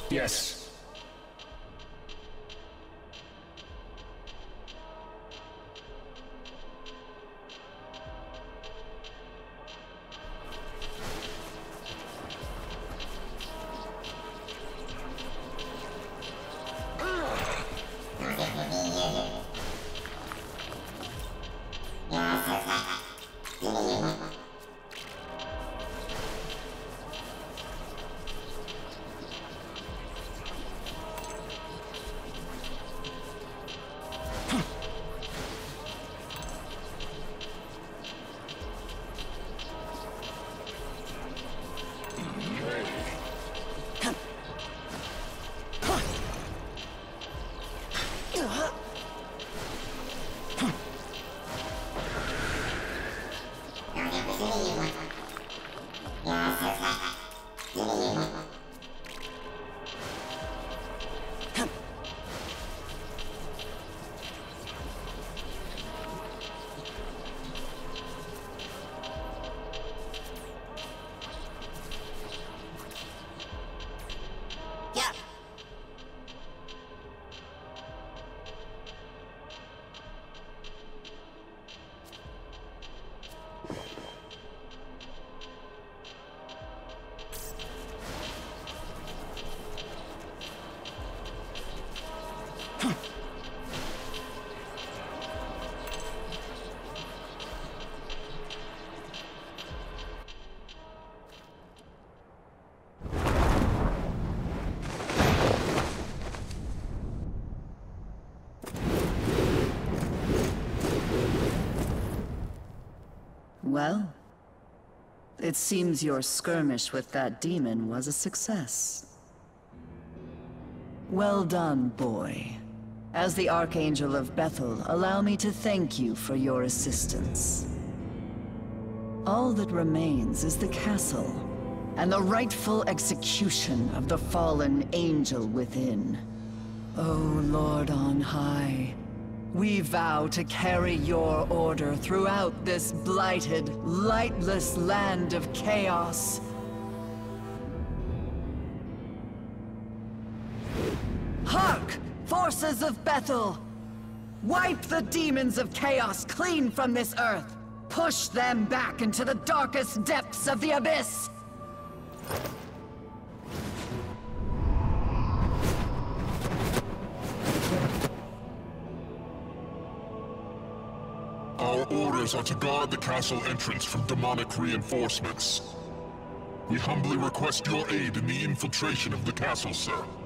Yes. Well, it seems your skirmish with that demon was a success. Well done, boy. As the Archangel of Bethel, allow me to thank you for your assistance. All that remains is the castle, and the rightful execution of the fallen angel within. O Lord on high, we vow to carry your order throughout this blighted, lightless land of chaos. Hark! Forces of Bethel! Wipe the demons of chaos clean from this earth! Push them back into the darkest depths of the abyss! Our orders are to guard the castle entrance from demonic reinforcements. We humbly request your aid in the infiltration of the castle, sir.